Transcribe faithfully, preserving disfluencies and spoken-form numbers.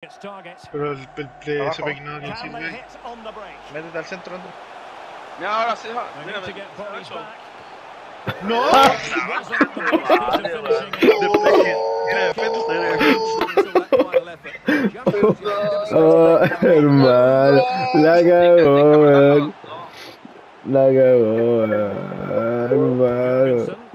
Pero el, el play ese peinado que sirve. Métete al centro, Andrés. Mira, ahora sí, mira, mira. ¡No! Era defensa, era defensa. Oh, hermano, la cagó, weón. La cagó, weón, hermano.